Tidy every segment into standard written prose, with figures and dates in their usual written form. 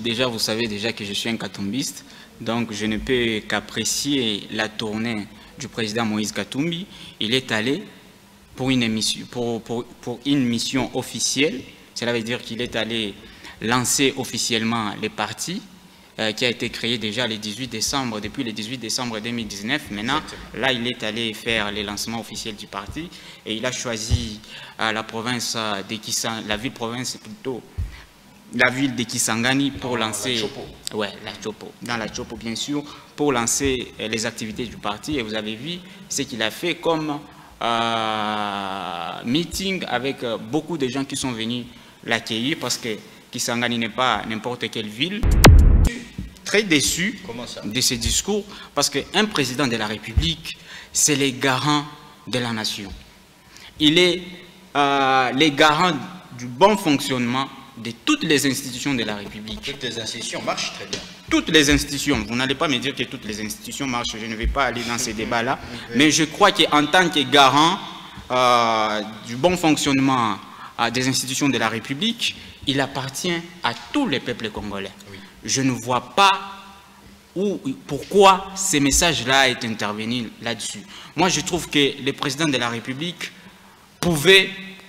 déjà, vous savez déjà que je suis un katumbiste, donc je ne peux qu'apprécier la tournée du président Moïse Katumbi. Il est allé pour une mission officielle. Cela veut dire qu'il est allé lancer officiellement les partis qui a été créé déjà le 18 décembre, depuis le 18 décembre 2019. Maintenant, là, il est allé faire le lancement officiel du parti et il a choisi la province de Kisangani, la ville-province plutôt, la ville de Kisangani pour lancer... La Chopo. Dans la Chopo, bien sûr, pour lancer les activités du parti. Et vous avez vu ce qu'il a fait comme meeting avec beaucoup de gens qui sont venus l'accueillir parce que Kisangani n'est pas n'importe quelle ville. Très déçu de ce discours parce qu'un président de la République, c'est le garant de la nation. Il est le garant du bon fonctionnement de toutes les institutions de la République. Toutes les institutions marchent très bien. Toutes les institutions. Vous n'allez pas me dire que toutes les institutions marchent. Je ne vais pas aller dans ces débats-là. Mais je crois qu'en tant que garant du bon fonctionnement des institutions de la République, il appartient à tous les peuples congolais. Oui. Je ne vois pas pourquoi ces messages-là est intervenu là-dessus. Moi, je trouve que le président de la République pouvait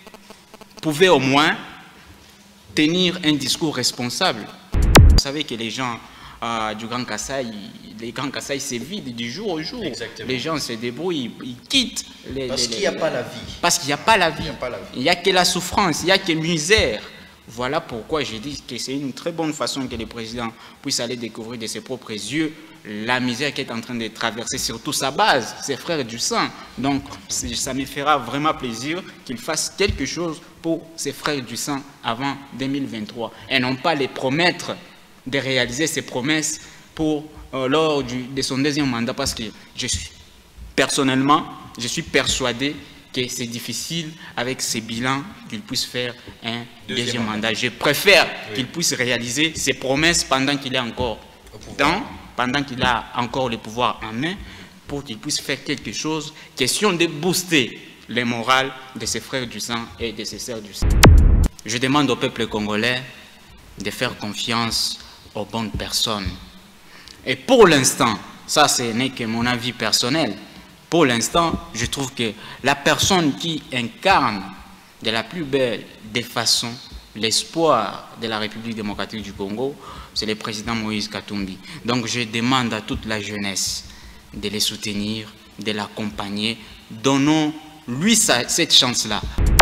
au moins tenir un discours responsable. Vous savez que les gens du Grand Kasaï, les Grands Kasaï se vident du jour au jour. Exactement. Les gens se débrouillent, ils quittent. Parce qu'il n'y a pas la vie. Parce qu'il n'y a pas la vie. Il n'y a que la souffrance, il n'y a que misère. Voilà pourquoi j'ai dit que c'est une très bonne façon que le président puisse aller découvrir de ses propres yeux la misère qu'il est en train de traverser, surtout sa base, ses frères du sang. Donc, ça me fera vraiment plaisir qu'il fasse quelque chose pour ses frères du sang avant 2023 et non pas les promettre de réaliser ses promesses lors de son deuxième mandat parce que personnellement, je suis persuadé que c'est difficile avec ces bilans qu'il puisse faire un deuxième mandat. Je préfère qu'il puisse réaliser ses promesses pendant qu'il est encore pendant qu'il a encore le pouvoir en main, pour qu'il puisse faire quelque chose, question de booster le moral de ses frères du sang et de ses sœurs du sang. Je demande au peuple congolais de faire confiance aux bonnes personnes. Et pour l'instant, ça ce n'est que mon avis personnel, pour l'instant, je trouve que la personne qui incarne de la plus belle des façons l'espoir de la République démocratique du Congo, c'est le président Moïse Katumbi. Donc je demande à toute la jeunesse de les soutenir, de l'accompagner. Donnons-lui cette chance-là.